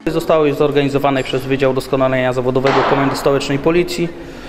Zostały zorganizowane przez Wydział Doskonalenia Zawodowego Komendy Stołecznej Policji.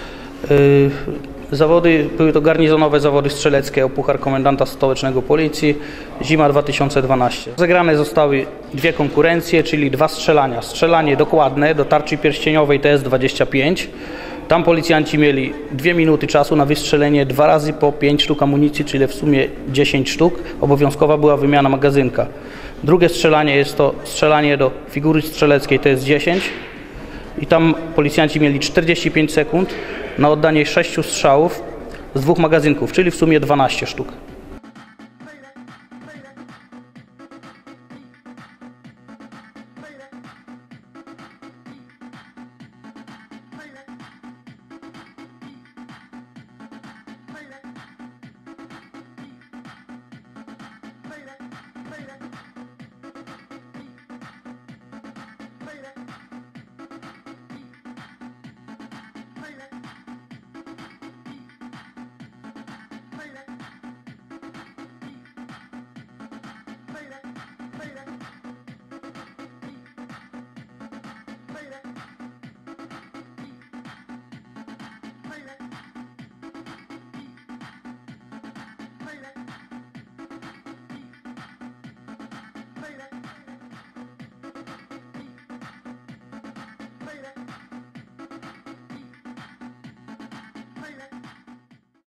Zawody były to garnizonowe zawody strzeleckie o Puchar Komendanta Stołecznego Policji zima 2012. Rozegrane zostały dwie konkurencje, czyli dwa strzelania. Strzelanie dokładne do tarczy pierścieniowej TS-25. Tam policjanci mieli 2 minuty czasu na wystrzelenie 2 razy po 5 sztuk amunicji, czyli w sumie 10 sztuk. Obowiązkowa była wymiana magazynka. Drugie strzelanie jest to strzelanie do figury strzeleckiej TS-10 i tam policjanci mieli 45 sekund na oddanie 6 strzałów z 2 magazynków, czyli w sumie 12 sztuk.